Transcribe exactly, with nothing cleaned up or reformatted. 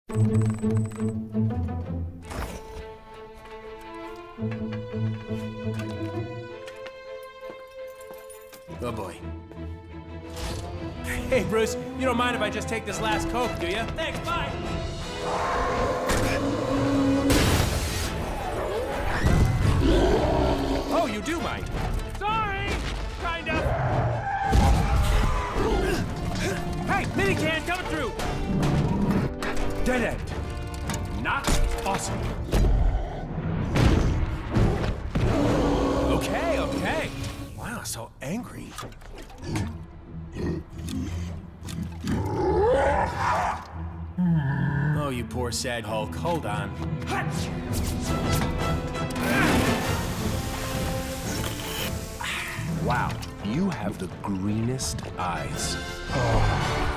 Oh boy. Hey, Bruce, you don't mind if I just take this last Coke, do you? Thanks, bye! Oh, you do mind. Sorry! Kind of. Hey, minican coming through! Dead end. Not awesome. Okay, okay. Wow, so angry. Oh, you poor sad Hulk. Hold on. Wow, you have the greenest eyes. Oh.